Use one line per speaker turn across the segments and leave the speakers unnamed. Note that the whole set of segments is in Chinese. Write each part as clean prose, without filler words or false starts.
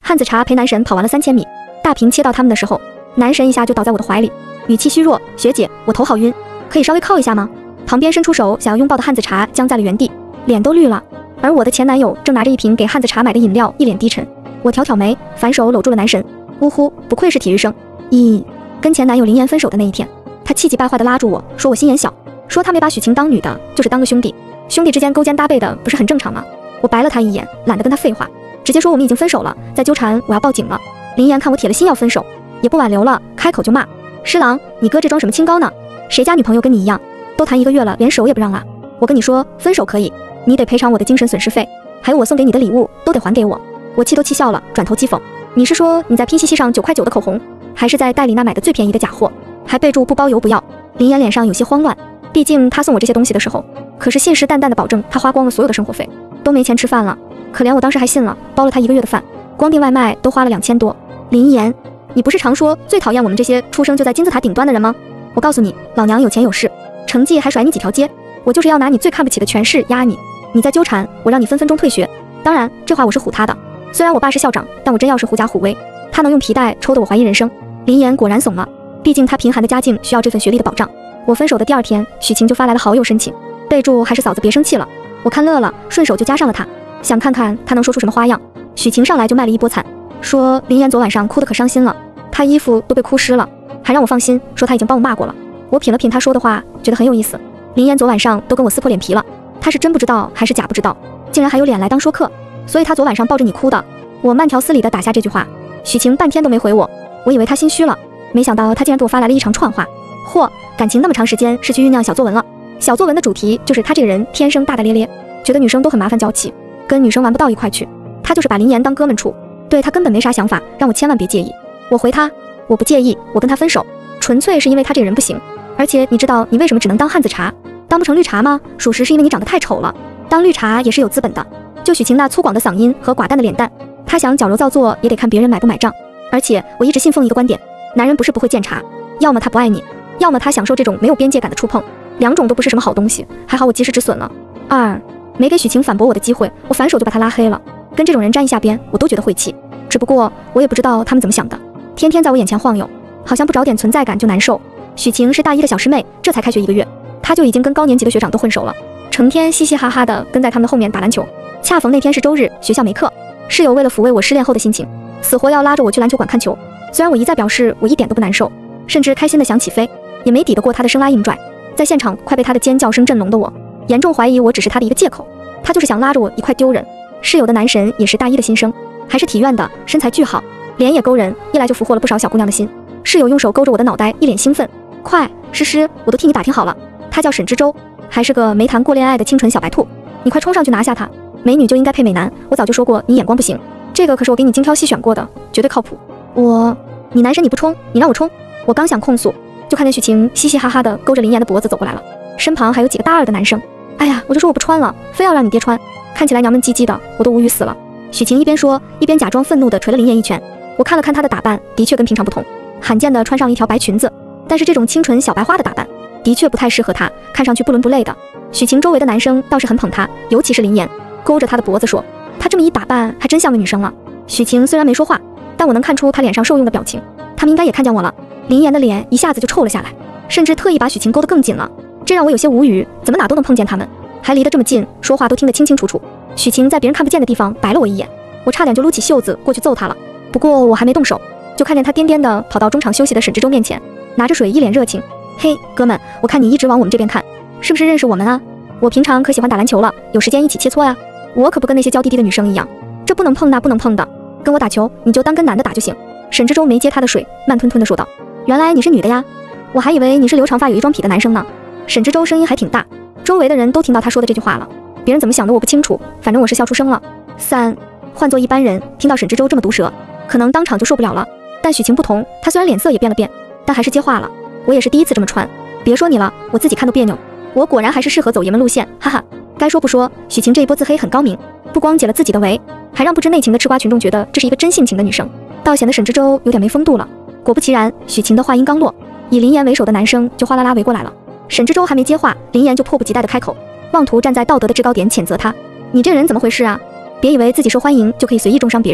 汉子茶陪男神跑完了3000米，大屏切到他们的时候，男神一下就倒在我的怀里，语气虚弱：“学姐，我头好晕，可以稍微靠一下吗？”旁边伸出手想要拥抱的汉子茶僵在了原地，脸都绿了。而我的前男友正拿着一瓶给汉子茶买的饮料，一脸低沉。我挑挑眉，反手搂住了男神。呜呼，不愧是体育生。跟前男友林岩分手的那一天，他气急败坏地拉住我说我心眼小，说他没把许晴当女的，就是当个兄弟，兄弟之间勾肩搭背的不是很正常吗？我白了他一眼，懒得跟他废话，直接说我们已经分手了，再纠缠我要报警了。林岩看我铁了心要分手，也不挽留了，开口就骂：“师郎，你哥这装什么清高呢？谁家女朋友跟你一样，都谈1个月了，连手也不让啦？我跟你说，分手可以，你得赔偿我的精神损失费，还有我送给你的礼物都得还给我。”我气都气笑了，转头讥讽：“你是说你在拼夕夕上9块9的口红，还是在代理那买的最便宜的假货？还备注不包邮不要？”林岩脸上有些慌乱，毕竟他送我这些东西的时候，可是信誓旦旦的保证他花光了所有的生活费，都没钱吃饭了。可怜我当时还信了，包了他1个月的饭，光订外卖都花了2000多。林岩，你不是常说最讨厌我们这些出生就在金字塔顶端的人吗？我告诉你，老娘有钱有势，成绩还甩你几条街，我就是要拿你最看不起的权势压你。你再纠缠我，让你分分钟退学。当然，这话我是唬他的。虽然我爸是校长，但我真要是狐假虎威，他能用皮带抽得我怀疑人生。林岩果然怂了，毕竟他贫寒的家境需要这份学历的保障。我分手的第2天，许晴就发来了好友申请，备注还是嫂子别生气了。我看乐了，顺手就加上了他，想看看他能说出什么花样。许晴上来就卖了一波惨，说林岩昨晚上哭得可伤心了，他衣服都被哭湿了，还让我放心，说他已经帮我骂过了。我品了品他说的话，觉得很有意思。林岩昨晚上都跟我撕破脸皮了，他是真不知道还是假不知道，竟然还有脸来当说客，所以他昨晚上抱着你哭的。我慢条斯理地打下这句话，许晴半天都没回我，我以为他心虚了，没想到他竟然给我发来了一长串话。嚯，感情那么长时间是去酝酿小作文了。小作文的主题就是他这个人天生大大咧咧，觉得女生都很麻烦娇气，跟女生玩不到一块去。他就是把林岩当哥们处，对他根本没啥想法，让我千万别介意。我回他，我不介意，我跟他分手，纯粹是因为他这个人不行。而且你知道你为什么只能当汉子茶，当不成绿茶吗？属实是因为你长得太丑了，当绿茶也是有资本的。就许晴那粗犷的嗓音和寡淡的脸蛋，他想矫揉造作也得看别人买不买账。而且我一直信奉一个观点，男人不是不会鉴茶，要么他不爱你，要么他享受这种没有边界感的触碰，两种都不是什么好东西。还好我及时止损了。没给许晴反驳我的机会，我反手就把他拉黑了。跟这种人沾一下边，我都觉得晦气。只不过我也不知道他们怎么想的，天天在我眼前晃悠，好像不找点存在感就难受。许晴是大1的小师妹，这才开学1个月，她就已经跟高年级的学长都混熟了，成天嘻嘻哈哈的跟在他们的后面打篮球。恰逢那天是周日，学校没课，室友为了抚慰我失恋后的心情，死活要拉着我去篮球馆看球。虽然我一再表示我一点都不难受，甚至开心的想起飞，也没抵得过他的生拉硬拽。在现场快被他的尖叫声震聋的我，严重怀疑我只是他的一个借口，他就是想拉着我一块丢人。室友的男神也是大1的新生，还是体院的，身材巨好，脸也勾人，一来就俘获了不少小姑娘的心。室友用手勾着我的脑袋，一脸兴奋：“快，诗诗，我都替你打听好了，他叫沈之舟，还是个没谈过恋爱的清纯小白兔，你快冲上去拿下他。美女就应该配美男，我早就说过你眼光不行，这个可是我给你精挑细选过的，绝对靠谱。你男神你不冲，你让我冲。”我刚想控诉，就看见许晴嘻嘻哈哈的勾着林岩的脖子走过来了，身旁还有几个大2的男生。哎呀，我就说我不穿了，非要让你爹穿，看起来娘们唧唧的，我都无语死了。许晴一边说一边假装愤怒地捶了林岩一拳。我看了看她的打扮，的确跟平常不同，罕见的穿上一条白裙子，但是这种清纯小白花的打扮的确不太适合她，看上去不伦不类的。许晴周围的男生倒是很捧她，尤其是林岩，勾着她的脖子说，她这么一打扮还真像个女生了。许晴虽然没说话，但我能看出她脸上受用的表情，他们应该也看见我了。林岩的脸一下子就臭了下来，甚至特意把许晴勾得更紧了，这让我有些无语，怎么哪都能碰见他们，还离得这么近，说话都听得清清楚楚。许晴在别人看不见的地方白了我一眼，我差点就撸起袖子过去揍他了。不过我还没动手，就看见他颠颠的跑到中场休息的沈之舟面前，拿着水一脸热情：“嘿，哥们，我看你一直往我们这边看，是不是认识我们啊？我平常可喜欢打篮球了，有时间一起切磋呀。我可不跟那些娇滴滴的女生一样，这不能碰那不能碰的，跟我打球你就当跟男的打就行。”沈之舟没接他的水，慢吞吞的说道：“原来你是女的呀，我还以为你是留长发有一装痞的男生呢。”沈之舟声音还挺大，周围的人都听到他说的这句话了，别人怎么想的我不清楚，反正我是笑出声了。换做一般人听到沈之舟这么毒舌，可能当场就受不了了，但许晴不同，她虽然脸色也变了变，但还是接话了：“我也是第一次这么穿，别说你了，我自己看都别扭，我果然还是适合走爷们路线，哈哈。”该说不说，许晴这一波自黑很高明，不光解了自己的围，还让不知内情的吃瓜群众觉得这是一个真性情的女生，倒显得沈之舟有点没风度了。果不其然，许晴的话音刚落，以林岩为首的男生就哗啦啦围过来了。沈之舟还没接话，林岩就迫不及待地开口，妄图站在道德的制高点谴责他：“你这人怎么回事啊？别以为自己受欢迎就可以随意重伤别人，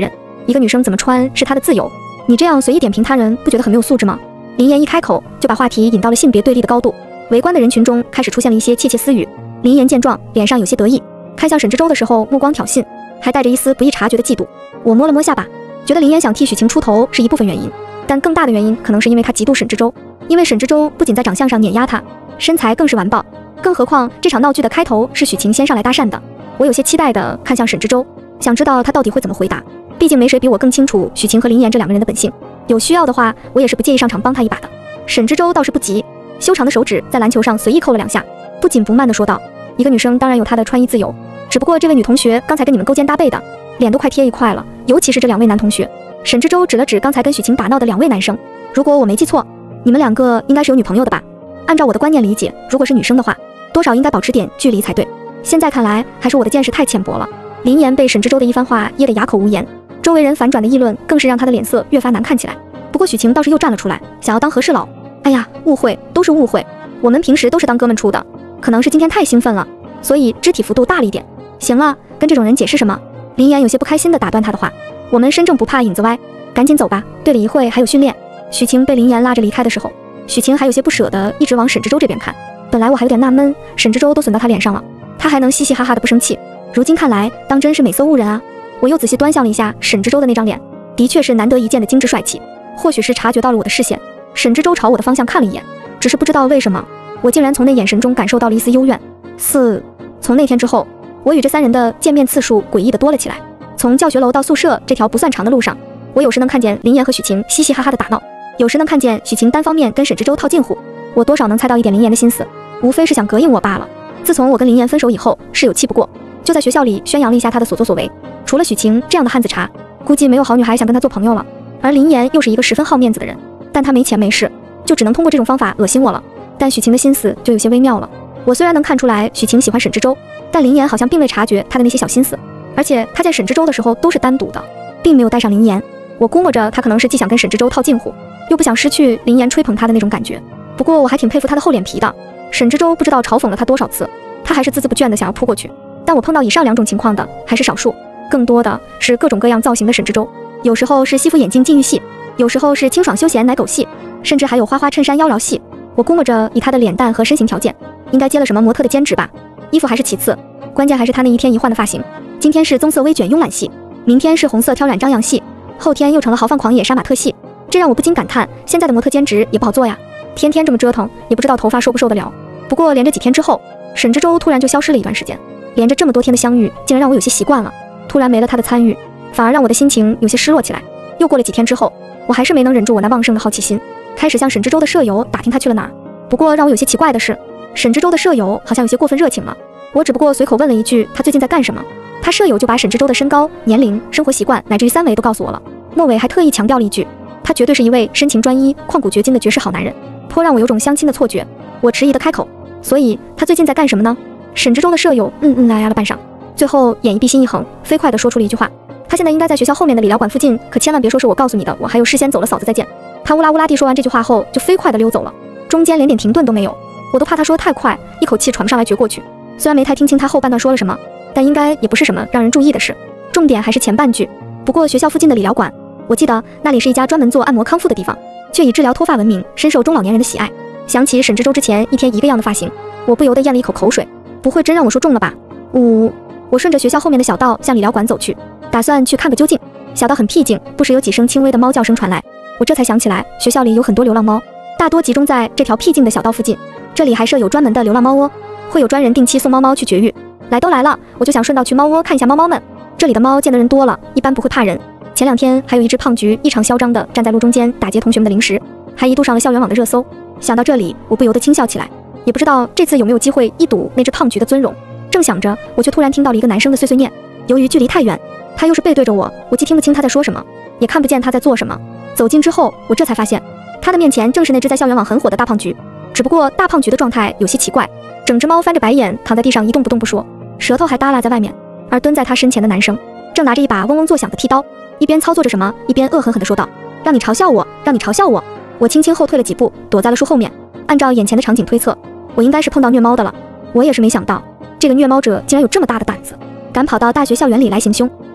一个女生怎么穿是她的自由，你这样随意点评他人，不觉得很没有素质吗？林妍一开口就把话题引到了性别对立的高度，围观的人群中开始出现了一些窃窃私语。林妍见状，脸上有些得意，看向沈之舟的时候目光挑衅，还带着一丝不易察觉的嫉妒。我摸了摸下巴，觉得林妍想替许晴出头是一部分原因，但更大的原因可能是因为她嫉妒沈之舟，因为沈之舟不仅在长相上碾压她，身材更是完爆。更何况这场闹剧的开头是许晴先上来搭讪的。我有些期待地看向沈之舟，想知道他到底会怎么回答，毕竟没谁比我更清楚许晴和林妍这两个人的本性，有需要的话我也是不介意上场帮他一把的。沈之舟倒是不急，修长的手指在篮球上随意扣了2下，不紧不慢地说道，一个女生当然有她的穿衣自由，只不过这位女同学刚才跟你们勾肩搭背的，脸都快贴一块了，尤其是这2位男同学。沈之舟指了指刚才跟许晴打闹的2位男生，如果我没记错，你们2个应该是有女朋友的吧？按照我的观念理解，如果是女生的话，多少应该保持点距离才对。现在看来还是我的见识太浅薄了。林妍被沈之舟的一番话噎得哑口无言，周围人反转的议论更是让她的脸色越发难看起来。不过许晴倒是又站了出来，想要当和事佬。哎呀，误会，都是误会，我们平时都是当哥们处的，可能是今天太兴奋了，所以肢体幅度大了一点。行了，跟这种人解释什么？林妍有些不开心地打断他的话，我们身正不怕影子歪，赶紧走吧，队里一会还有训练。许晴被林妍拉着离开的时候，许晴还有些不舍得一直往沈之舟这边看。本来我还有点纳闷，沈之舟都损到他脸上了，他还能嘻嘻哈哈的不生气，如今看来当真是美色误人啊。我又仔细端详了一下沈之舟的那张脸，的确是难得一见的精致帅气。或许是察觉到了我的视线，沈之舟朝我的方向看了一眼，只是不知道为什么，我竟然从那眼神中感受到了一丝幽怨。从那天之后，我与这3人的见面次数诡异的多了起来。从教学楼到宿舍这条不算长的路上，我有时能看见林妍和许晴嘻嘻哈哈的打闹，有时能看见许晴单方面跟沈之舟套近乎，我多少能猜到一点林妍的心思，无非是想膈应我罢了。自从我跟林妍分手以后，室友气不过，就在学校里宣扬了一下她的所作所为。除了许晴这样的汉子茶，估计没有好女孩想跟她做朋友了。而林妍又是一个十分好面子的人，但她没钱没势，就只能通过这种方法恶心我了。但许晴的心思就有些微妙了。我虽然能看出来许晴喜欢沈之舟，但林妍好像并未察觉她的那些小心思，而且她见沈之舟的时候都是单独的，并没有带上林妍。我估摸着她可能是既想跟沈之舟套近乎，又不想失去林妍吹捧她的那种感觉。不过我还挺佩服她的厚脸皮的。沈之舟不知道嘲讽了她多少次，她还是孜孜不倦的想要扑过去。但我碰到以上2种情况的还是少数，更多的是各种各样造型的沈之舟。有时候是西服眼镜禁欲系，有时候是清爽休闲奶狗系，甚至还有花花衬衫妖娆系。我估摸着以她的脸蛋和身形条件，应该接了什么模特的兼职吧。衣服还是其次，关键还是她那一天一换的发型。今天是棕色微卷慵懒系，明天是红色挑染张扬系，后天又成了豪放狂野杀马特系。这让我不禁感叹，现在的模特兼职也不好做呀，天天这么折腾，也不知道头发受不受得了。不过连着几天之后，沈之舟突然就消失了一段时间，连着这么多天的相遇，竟然让我有些习惯了。突然没了他的参与，反而让我的心情有些失落起来。又过了几天之后，我还是没能忍住我那旺盛的好奇心，开始向沈之舟的舍友打听他去了哪儿。不过让我有些奇怪的是，沈之舟的舍友好像有些过分热情了。我只不过随口问了一句他最近在干什么，他舍友就把沈之舟的身高、年龄、生活习惯乃至于3围都告诉我了。末尾还特意强调了一句，他绝对是一位深情专一、旷古绝今的绝世好男人，颇让我有种相亲的错觉。我迟疑的开口，所以他最近在干什么呢？沈之舟的舍友啦呀了半晌，最后眼一闭心一横，飞快地说出了一句话，他现在应该在学校后面的理疗馆附近，可千万别说是我告诉你的，我还有事先走了，嫂子再见。他乌拉乌拉地说完这句话后就飞快地溜走了，中间连点停顿都没有，我都怕他说太快，一口气喘不上来绝过去。虽然没太听清他后半段说了什么，但应该也不是什么让人注意的事，重点还是前半句。不过学校附近的理疗馆，我记得那里是一家专门做按摩康复的地方，却以治疗脱发闻名，深受中老年人的喜爱。想起沈之舟之前一天一个样的发型，我不由得咽了一口口水，不会真让我说中了吧？我顺着学校后面的小道向理疗馆走去，打算去看个究竟。小道很僻静，不时有几声轻微的猫叫声传来，我这才想起来学校里有很多流浪猫，大多集中在这条僻静的小道附近，这里还设有专门的流浪猫窝，会有专人定期送猫猫去绝育。来都来了，我就想顺道去猫窝看一下猫猫们。这里的猫见的人多了，一般不会怕人。前2天还有一只胖橘异常嚣张地站在路中间打劫同学们的零食，还一度上了校园网的热搜。想到这里，我不由得轻笑起来，也不知道这次有没有机会一睹那只胖橘的尊容。正想着，我却突然听到了一个男生的碎碎念。由于距离太远，他又是背对着我，我既听不清他在说什么，也看不见他在做什么。走近之后，我这才发现，他的面前正是那只在校园网很火的大胖橘。只不过大胖橘的状态有些奇怪，整只猫翻着白眼躺在地上一动不动不说，舌头还耷拉在外面。而蹲在他身前的男生正拿着一把嗡嗡作响的剃刀，一边操作着什么，一边恶狠狠地说道：“让你嘲笑我，让你嘲笑我。”我轻轻后退了几步，躲在了树后面。按照眼前的场景推测，我应该是碰到虐猫的了。我也是没想到，这个虐猫者竟然有这么大的胆子，敢跑到大学校园里来行凶。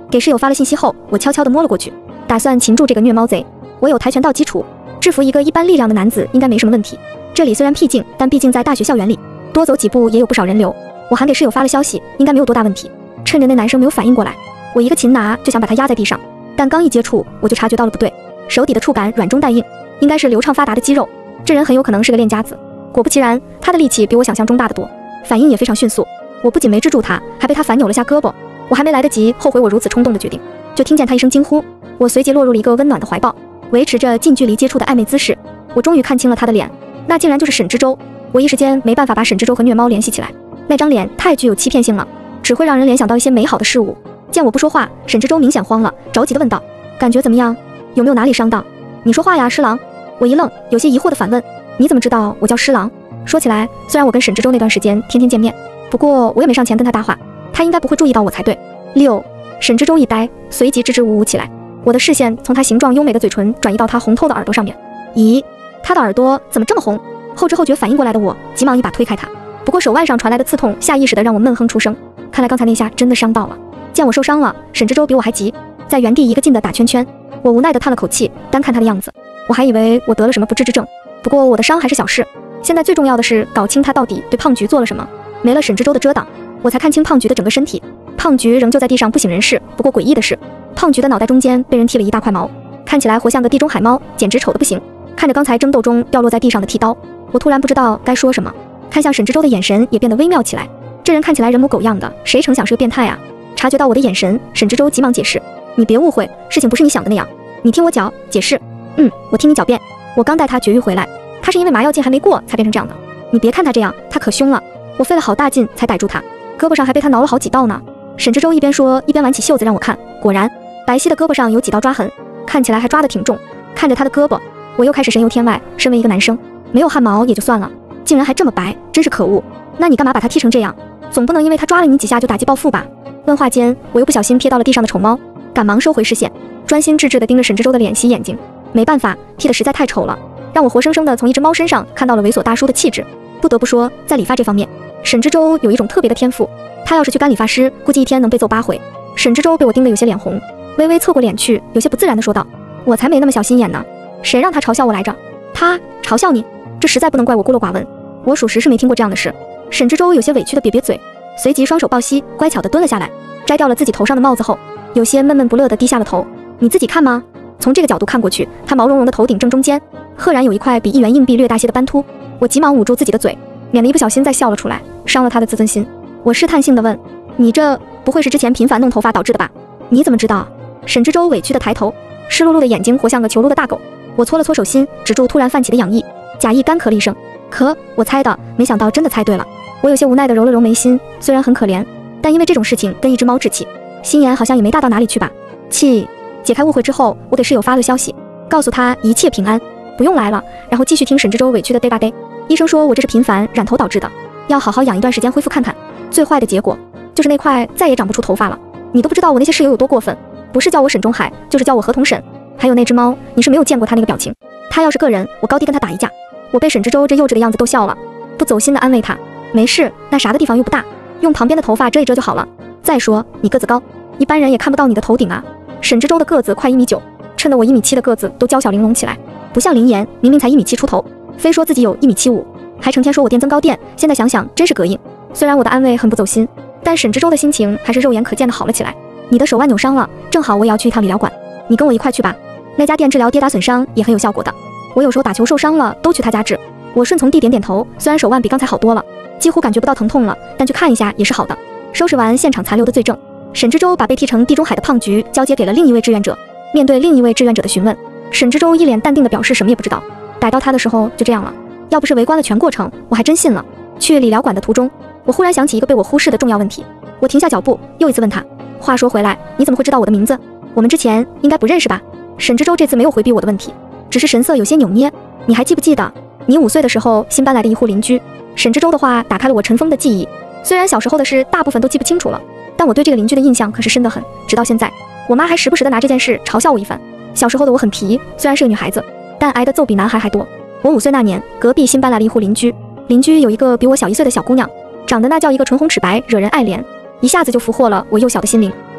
给室友发了信息后，我悄悄地摸了过去，打算擒住这个虐猫贼。我有跆拳道基础，制服一个一般力量的男子应该没什么问题。这里虽然僻静，但毕竟在大学校园里，多走几步也有不少人流。我还给室友发了消息，应该没有多大问题。趁着那男生没有反应过来，我一个擒拿就想把他压在地上，但刚一接触，我就察觉到了不对，手底的触感软中带硬，应该是流畅发达的肌肉。这人很有可能是个练家子。果不其然，他的力气比我想象中大得多，反应也非常迅速。我不仅没制住他，还被他反扭了下胳膊。我还没来得及后悔我如此冲动的决定，就听见他一声惊呼，我随即落入了一个温暖的怀抱，维持着近距离接触的暧昧姿势。我终于看清了他的脸，那竟然就是沈之舟。我一时间没办法把沈之舟和虐猫联系起来，那张脸太具有欺骗性了，只会让人联想到一些美好的事物。见我不说话，沈之舟明显慌了，着急地问道：感觉怎么样？有没有哪里伤到？你说话呀，师郎。我一愣，有些疑惑地反问：你怎么知道我叫师郎？说起来，虽然我跟沈之舟那段时间天天见面，不过我也没上前跟他搭话，他应该不会注意到我才对。沈之舟一呆，随即支支吾吾起来。我的视线从他形状优美的嘴唇转移到他红透的耳朵上面。咦，他的耳朵怎么这么红？后知后觉反应过来的我，急忙一把推开他。不过手腕上传来的刺痛，下意识的让我闷哼出声。看来刚才那下真的伤到了。见我受伤了，沈之舟比我还急，在原地一个劲的打圈圈。我无奈的叹了口气，单看他的样子，我还以为我得了什么不治之症。不过我的伤还是小事，现在最重要的是搞清他到底对胖菊做了什么。没了沈之舟的遮挡，我才看清胖菊的整个身体。胖菊仍旧在地上不省人事，不过诡异的是，胖菊的脑袋中间被人剃了一大块毛，看起来活像个地中海猫，简直丑得不行。看着刚才争斗中掉落在地上的剃刀，我突然不知道该说什么，看向沈之舟的眼神也变得微妙起来。这人看起来人模狗样的，谁成想是个变态啊？察觉到我的眼神，沈之舟急忙解释：你别误会，事情不是你想的那样，你听我讲解释。我听你狡辩。我刚带他绝育回来，他是因为麻药劲还没过才变成这样的。你别看他这样，他可凶了，我费了好大劲才逮住他，胳膊上还被他挠了好几道呢。沈之舟一边说一边挽起袖子让我看，果然白皙的胳膊上有几道抓痕，看起来还抓得挺重。看着他的胳膊，我又开始神游天外。身为一个男生，没有汗毛也就算了，竟然还这么白，真是可恶。那你干嘛把他踢成这样？总不能因为他抓了你几下就打击报复吧？问话间，我又不小心瞥到了地上的丑猫，赶忙收回视线，专心致志地盯着沈之舟的脸洗眼睛。没办法，剃得实在太丑了，让我活生生的从一只猫身上看到了猥琐大叔的气质。不得不说，在理发这方面，沈之舟有一种特别的天赋。他要是去干理发师，估计一天能被揍8回。沈之舟被我盯得有些脸红，微微侧过脸去，有些不自然地说道：我才没那么小心眼呢，谁让他嘲笑我来着？他嘲笑你？这实在不能怪我孤陋寡闻，我属实是没听过这样的事。沈之舟有些委屈地瘪瘪嘴，随即双手抱膝，乖巧地蹲了下来，摘掉了自己头上的帽子后，有些闷闷不乐地低下了头。你自己看吗？从这个角度看过去，他毛茸茸的头顶正中间，赫然有一块比1元硬币略大些的斑秃。我急忙捂住自己的嘴，免得一不小心再笑了出来，伤了他的自尊心。我试探性地问：你这不会是之前频繁弄头发导致的吧？你怎么知道？沈之舟委屈地抬头，湿漉漉的眼睛活像个囚撸的大狗。我搓了搓手心，止住突然泛起的痒意，假意干咳了一声。我猜的，没想到真的猜对了。我有些无奈地揉了揉眉心，虽然很可怜，但因为这种事情跟一只猫置气，心眼好像也没大到哪里去吧。解开误会之后，我给室友发了消息，告诉他一切平安，不用来了，然后继续听沈之舟委屈的嘚吧嘚。医生说我这是频繁染头导致的，要好好养一段时间恢复看看。最坏的结果就是那块再也长不出头发了。你都不知道我那些室友有多过分，不是叫我沈中海，就是叫我合同沈。还有那只猫，你是没有见过他那个表情，他要是个人，我高低跟他打一架。我被沈之舟这幼稚的样子逗笑了，不走心的安慰他，没事，那啥的地方又不大，用旁边的头发遮一遮就好了。再说你个子高，一般人也看不到你的头顶啊。沈之舟的个子快1.9米，衬得我1.7米的个子都娇小玲珑起来，不像林岩，明明才1.7米出头，非说自己有1.75米，还成天说我垫增高垫，现在想想真是膈应。虽然我的安慰很不走心，但沈之舟的心情还是肉眼可见的好了起来。你的手腕扭伤了，正好我也要去一趟理疗馆，你跟我一块去吧。那家店治疗跌打损伤也很有效果的，我有时候打球受伤了都去他家治。我顺从地点点头，虽然手腕比刚才好多了，几乎感觉不到疼痛了，但去看一下也是好的。收拾完现场残留的罪证，沈之舟把被剃成地中海的胖菊交接给了另一位志愿者。面对另一位志愿者的询问，沈之舟一脸淡定地表示什么也不知道。逮到他的时候就这样了，要不是围观了全过程，我还真信了。去理疗馆的途中，我忽然想起一个被我忽视的重要问题，我停下脚步，又一次问他：话说回来，你怎么会知道我的名字？我们之前应该不认识吧？沈之舟这次没有回避我的问题，只是神色有些扭捏。你还记不记得你5岁的时候新搬来的一户邻居？沈之舟的话打开了我尘封的记忆，虽然小时候的事大部分都记不清楚了，但我对这个邻居的印象可是深得很。直到现在，我妈还时不时的拿这件事嘲笑我一番。小时候的我很皮，虽然是个女孩子，但挨的揍比男孩还多。我5岁那年，隔壁新搬来了一户邻居，邻居有一个比我小1岁的小姑娘，长得那叫一个唇红齿白，惹人爱怜，一下子就俘获了我幼小的心灵。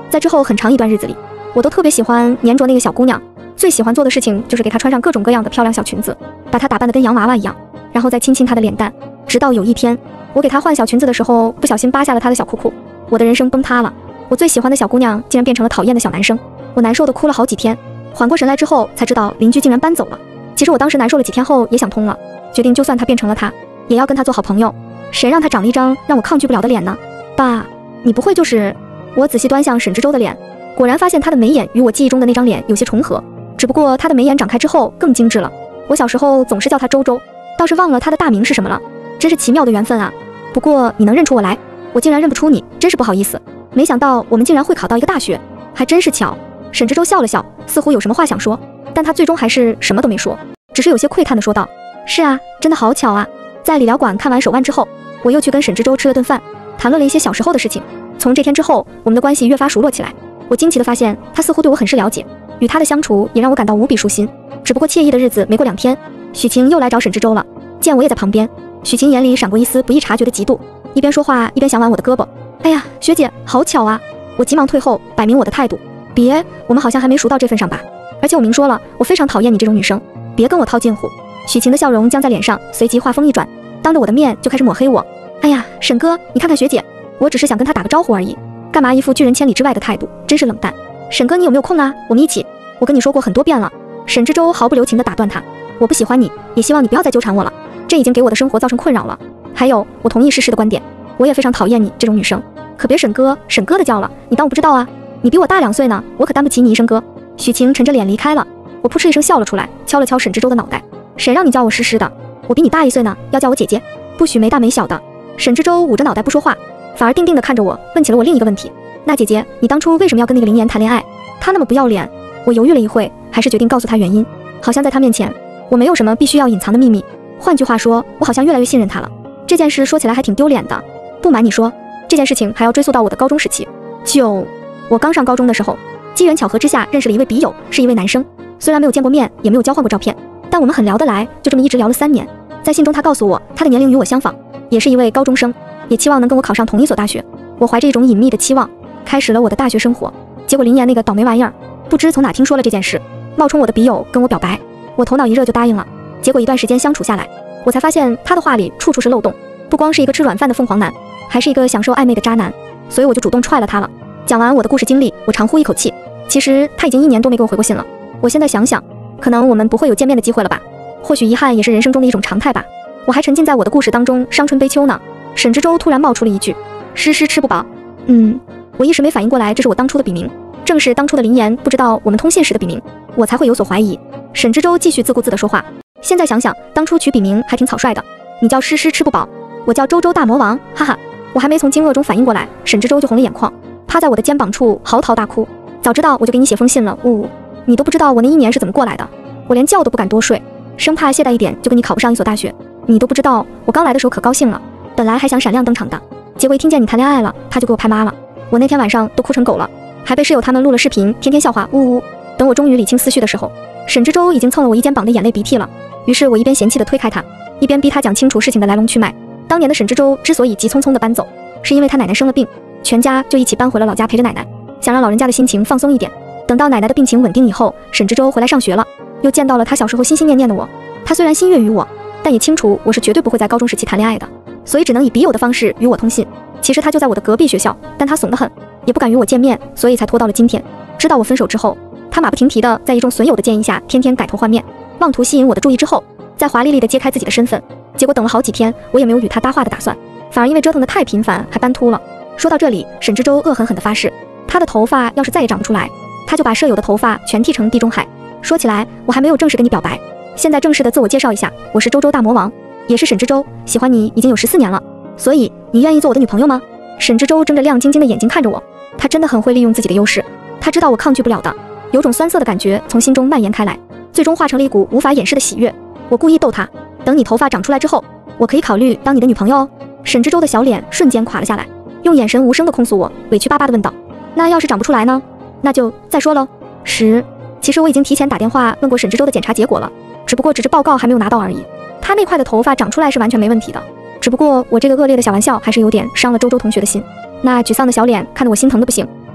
在之后很长一段日子里，我都特别喜欢黏着那个小姑娘，最喜欢做的事情就是给她穿上各种各样的漂亮小裙子，把她打扮得跟洋娃娃一样，然后再亲亲她的脸蛋。直到有一天，我给她换小裙子的时候，不小心扒下了她的小裤裤，我的人生崩塌了。我最喜欢的小姑娘竟然变成了讨厌的小男生，我难受的哭了好几天。缓过神来之后，才知道邻居竟然搬走了。其实我当时难受了几天后，也想通了，决定就算他变成了他，也要跟他做好朋友。谁让他长了一张让我抗拒不了的脸呢？爸，你不会就是……我仔细端详沈之洲的脸，果然发现他的眉眼与我记忆中的那张脸有些重合，只不过他的眉眼长开之后更精致了。我小时候总是叫他周周，倒是忘了他的大名是什么了，真是奇妙的缘分啊。不过你能认出我来，我竟然认不出你，真是不好意思。没想到我们竟然会考到一个大学，还真是巧。沈之洲笑了笑，似乎有什么话想说，但他最终还是什么都没说，只是有些喟叹地说道：是啊，真的好巧啊。在理疗馆看完手腕之后，我又去跟沈之洲吃了顿饭，谈论了一些小时候的事情。从这天之后，我们的关系越发熟络起来。我惊奇地发现，他似乎对我很是了解，与他的相处也让我感到无比舒心。只不过惬意的日子没过2天，许晴又来找沈之洲了。见我也在旁边，许晴眼里闪过一丝不易察觉的嫉妒，一边说话一边想挽我的胳膊。哎呀，学姐，好巧啊！我急忙退后，摆明我的态度。别，我们好像还没熟到这份上吧？而且我明说了，我非常讨厌你这种女生，别跟我套近乎。许晴的笑容僵在脸上，随即话锋一转，当着我的面就开始抹黑我。哎呀，沈哥，你看看学姐，我只是想跟她打个招呼而已，干嘛一副拒人千里之外的态度，真是冷淡。沈哥，你有没有空啊？我们一起。我跟你说过很多遍了。沈之洲毫不留情地打断他，我不喜欢你，也希望你不要再纠缠我了，这已经给我的生活造成困扰了。还有，我同意诗诗的观点，我也非常讨厌你这种女生，可别沈哥沈哥的叫了，你当我不知道啊？你比我大2岁呢，我可担不起你一声哥。许晴沉着脸离开了，我扑哧一声笑了出来，敲了敲沈之洲的脑袋。谁让你叫我诗诗的？我比你大1岁呢，要叫我姐姐，不许没大没小的。沈之洲捂着脑袋不说话，反而定定地看着我，问起了我另一个问题。那姐姐，你当初为什么要跟那个林岩谈恋爱？他那么不要脸。我犹豫了一会，还是决定告诉他原因。好像在他面前，我没有什么必须要隐藏的秘密。换句话说，我好像越来越信任他了。这件事说起来还挺丢脸的。不瞒你说，这件事情还要追溯到我的高中时期。我刚上高中的时候，机缘巧合之下认识了一位笔友，是一位男生。虽然没有见过面，也没有交换过照片，但我们很聊得来，就这么一直聊了3年。在信中他告诉我，他的年龄与我相仿，也是一位高中生，也期望能跟我考上同一所大学。我怀着一种隐秘的期望，开始了我的大学生活。结果林岩那个倒霉玩意儿，不知从哪听说了这件事，冒充我的笔友跟我表白。我头脑一热就答应了。结果一段时间相处下来，我才发现他的话里处处是漏洞，不光是一个吃软饭的凤凰男，还是一个享受暧昧的渣男。所以我就主动踹了他了。讲完我的故事经历，我长呼一口气。其实他已经1年多没给我回过信了。我现在想想，可能我们不会有见面的机会了吧？或许遗憾也是人生中的一种常态吧。我还沉浸在我的故事当中，伤春悲秋呢。沈之洲突然冒出了一句：诗诗吃不饱。我一时没反应过来，这是我当初的笔名，正是当初的林岩不知道我们通信时的笔名，我才会有所怀疑。沈之洲继续自顾自地说话。现在想想，当初取笔名还挺草率的。你叫诗诗吃不饱，我叫周周大魔王，哈哈。我还没从惊愕中反应过来，沈之洲就红了眼眶，趴在我的肩膀处嚎啕大哭。早知道我就给你写封信了，你都不知道我那1年是怎么过来的，我连觉都不敢多睡，生怕懈怠一点就跟你考不上一所大学。你都不知道，我刚来的时候可高兴了，本来还想闪亮登场的，结果一听见你谈恋爱了，他就给我拍妈了。我那天晚上都哭成狗了，还被室友他们录了视频，天天笑话，等我终于理清思绪的时候，沈之洲已经蹭了我1肩膀的眼泪鼻涕了。于是我一边嫌弃地推开他，一边逼他讲清楚事情的来龙去脉。当年的沈之洲之所以急匆匆地搬走，是因为他奶奶生了病，全家就一起搬回了老家陪着奶奶，想让老人家的心情放松一点。等到奶奶的病情稳定以后，沈之洲回来上学了，又见到了他小时候心心念念的我。他虽然心悦于我，但也清楚我是绝对不会在高中时期谈恋爱的，所以只能以笔友的方式与我通信。其实他就在我的隔壁学校，但他怂得很，也不敢与我见面，所以才拖到了今天。知道我分手之后，他马不停蹄地在一众损友的建议下，天天改头换面，妄图吸引我的注意之后，再华丽丽地揭开自己的身份。结果等了好几天，我也没有与他搭话的打算，反而因为折腾得太频繁，还斑秃了。说到这里，沈之洲恶狠狠地发誓，他的头发要是再也长不出来，他就把舍友的头发全剃成地中海。说起来，我还没有正式跟你表白，现在正式的自我介绍一下，我是周周大魔王，也是沈之洲，喜欢你已经有14年了，所以你愿意做我的女朋友吗？沈之洲睁着亮晶晶的眼睛看着我，他真的很会利用自己的优势，他知道我抗拒不了的。有种酸涩的感觉从心中蔓延开来，最终化成了一股无法掩饰的喜悦。我故意逗他，等你头发长出来之后，我可以考虑当你的女朋友哦。沈之洲的小脸瞬间垮了下来，用眼神无声地控诉我，委屈巴巴地问道：那要是长不出来呢？那就再说喽。其实我已经提前打电话问过沈之洲的检查结果了，只不过纸质报告还没有拿到而已。他那块的头发长出来是完全没问题的，只不过我这个恶劣的小玩笑还是有点伤了周周同学的心。那沮丧的小脸看得我心疼的不行，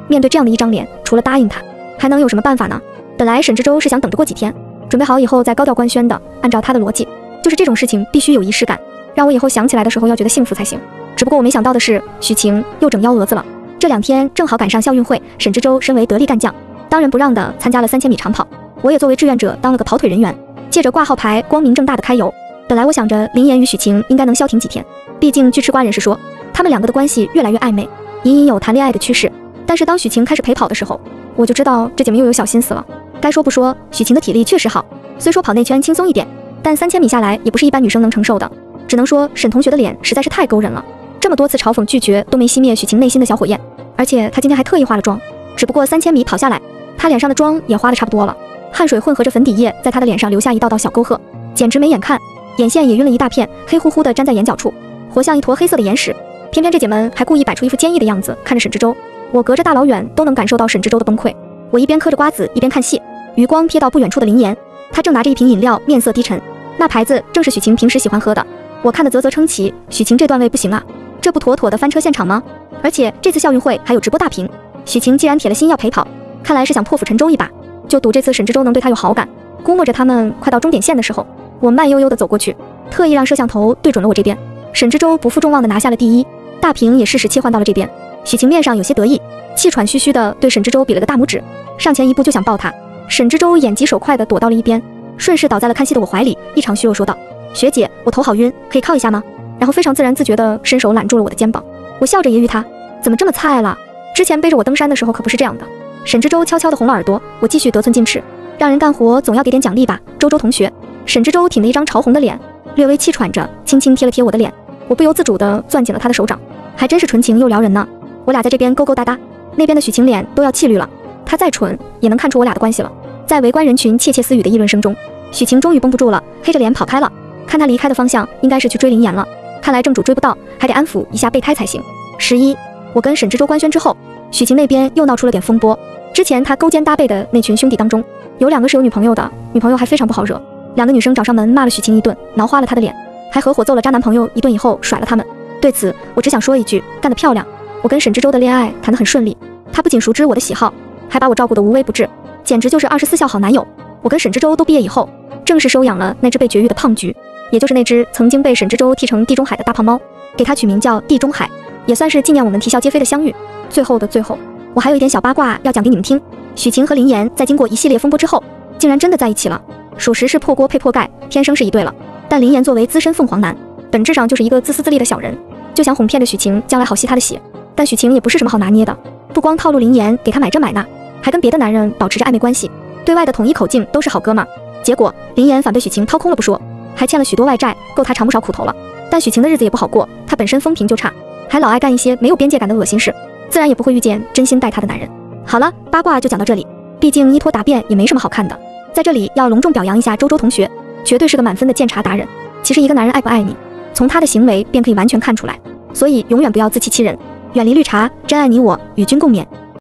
面对这样的一张脸，除了答应他，还能有什么办法呢？本来沈志洲是想等着过几天，准备好以后再高调官宣的。按照他的逻辑，就是这种事情必须有仪式感，让我以后想起来的时候要觉得幸福才行。只不过我没想到的是，许晴又整幺蛾子了。这2天正好赶上校运会，沈志洲身为得力干将，当仁不让的参加了3000米长跑。我也作为志愿者当了个跑腿人员，借着挂号牌光明正大的开油。本来我想着林妍与许晴应该能消停几天，毕竟据吃瓜人士说，他们2个的关系越来越暧昧，隐隐有谈恋爱的趋势。但是当许晴开始陪跑的时候，我就知道这姐妹又有小心思了。该说不说，许晴的体力确实好，虽说跑内圈轻松一点，但3000米下来也不是一般女生能承受的。只能说沈同学的脸实在是太勾人了，这么多次嘲讽拒绝都没熄灭许晴内心的小火焰。而且她今天还特意化了妆，只不过3000米跑下来，她脸上的妆也花得差不多了，汗水混合着粉底液在她的脸上留下一道道小沟壑，简直没眼看，眼线也晕了一大片，黑乎乎的粘在眼角处，活像一坨黑色的岩石。偏偏这姐们还故意摆出一副坚毅的样子看着沈志洲，我隔着大老远都能感受到沈志洲的崩溃。我一边嗑着瓜子一边看戏，余光瞥到不远处的林妍，她正拿着一瓶饮料，面色低沉，那牌子正是许晴平时喜欢喝的。我看得啧啧称奇，许晴这段位不行啊，这不妥妥的翻车现场吗？而且这次校运会还有直播大屏，许晴既然铁了心要陪跑，看来是想破釜沉舟一把，就赌这次沈志洲能对她有好感。估摸着他们快到终点线的时候，我慢悠悠地走过去，特意让摄像头对准了我这边。沈志洲不负众望地拿下了第1，大屏也适时切换到了这边。许晴面上有些得意，气喘吁吁地对沈志洲比了个大拇指，上前一步就想抱他。沈志洲眼疾手快地躲到了一边，顺势倒在了看戏的我怀里，异常虚弱说道：“学姐，我头好晕，可以靠一下吗？”然后非常自然自觉地伸手揽住了我的肩膀。我笑着揶揄他：“怎么这么菜了？之前背着我登山的时候可不是这样的。”沈志洲悄悄地红了耳朵，我继续得寸进尺：“让人干活总要给点奖励吧，周周同学。”沈志洲挺了一张潮红的脸，略微气喘着，轻轻贴了贴我的脸。我不由自主地攥紧了他的手掌，还真是纯情又撩人呢。我俩在这边勾勾搭搭，那边的许晴脸都要气绿了。她再蠢也能看出我俩的关系了。在围观人群窃窃私语的议论声中，许晴终于绷不住了，黑着脸跑开了。看她离开的方向，应该是去追林妍了。看来正主追不到，还得安抚一下备胎才行。11，我跟沈志洲官宣之后，许晴那边又闹出了点风波。之前他勾肩搭背的那群兄弟当中，有2个是有女朋友的，女朋友还非常不好惹。2个女生找上门骂了许晴一顿，挠花了她的脸，还合伙揍了渣男朋友一顿以后甩了他们。对此，我只想说一句：干得漂亮！我跟沈志洲的恋爱谈得很顺利，他不仅熟知我的喜好，还把我照顾得无微不至，简直就是24孝好男友。我跟沈志洲都毕业以后，正式收养了那只被绝育的胖橘，也就是那只曾经被沈志洲踢成地中海的大胖猫，给他取名叫地中海，也算是纪念我们啼笑皆非的相遇。最后的最后，我还有一点小八卦要讲给你们听。许晴和林妍在经过一系列风波之后，竟然真的在一起了，属实是破锅配破盖，天生是一对了。但林妍作为资深凤凰男，本质上就是一个自私自利的小人，就想哄骗着许晴将来好吸他的血。但许晴也不是什么好拿捏的，不光套路林妍给他买这买那，还跟别的男人保持着暧昧关系，对外的统一口径都是好哥们。结果林妍反被许晴掏空了不说，还欠了许多外债，够他尝不少苦头了。但许晴的日子也不好过，她本身风评就差，还老爱干一些没有边界感的恶心事，自然也不会遇见真心待她的男人。好了，八卦就讲到这里，毕竟依托答辩也没什么好看的。在这里要隆重表扬一下周周同学，绝对是个满分的鉴察达人。其实一个男人爱不爱你，从他的行为便可以完全看出来，所以永远不要自欺欺人，远离绿茶，真爱你我，与君共勉。